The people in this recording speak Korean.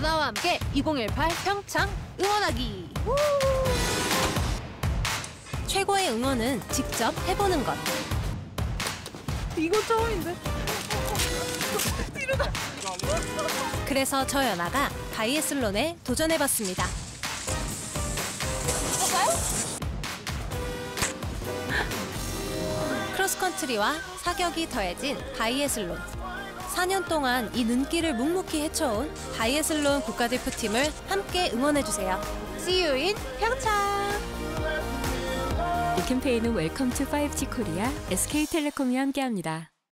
바다와 함께 2018 평창 응원하기. 최고의 응원은 직접 해보는 것. 이거 처음인데. 그래서 저 연아가 바이애슬론에 도전해봤습니다. 크로스컨트리와 사격이 더해진 바이애슬론. 4년 동안 이 눈길을 묵묵히 헤쳐온 바이애슬론 국가대표팀을 함께 응원해주세요. See you in 평창. 이 캠페인은 웰컴 투 5G 코리아, SK텔레콤이 함께합니다.